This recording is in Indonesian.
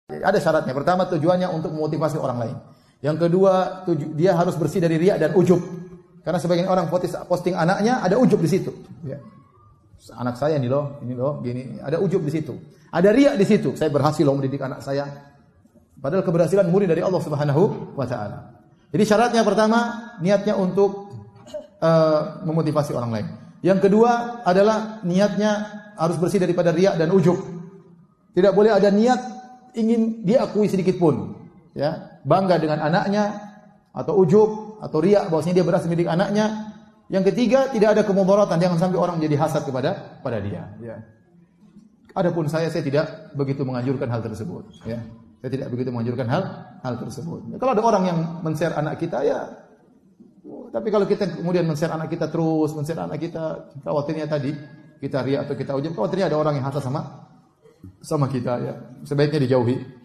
Ada syaratnya. Pertama, tujuannya untuk memotivasi orang lain. Yang kedua, dia harus bersih dari riya dan ujub. Karena sebagian orang posting anaknya ada ujub di situ. Ya. Anak saya ini loh, gini. Ada ujub di situ. Ada riya di situ. Saya berhasil loh mendidik anak saya. Padahal keberhasilan murni dari Allah Subhanahu wa taala. Jadi syaratnya pertama, niatnya untuk memotivasi orang lain. Yang kedua adalah niatnya harus bersih daripada riya dan ujub. Tidak boleh ada niat ingin dia akui sedikit pun, ya, bangga dengan anaknya atau ujub atau riya bahwasanya dia berhasil mendidik anaknya. Yang ketiga, tidak ada kemudaratan, jangan sampai orang menjadi hasad pada dia, ya. Adapun saya tidak begitu menganjurkan hal tersebut, ya. Saya tidak begitu menganjurkan hal tersebut. Kalau ada orang yang men-share anak kita, ya. Tapi kalau kita kemudian men-share anak kita terus, men-share anak kita, khawatirnya tadi kita riya atau kita ujub, khawatirnya ada orang yang hasad sama kita, ya. Sebaiknya dijauhi.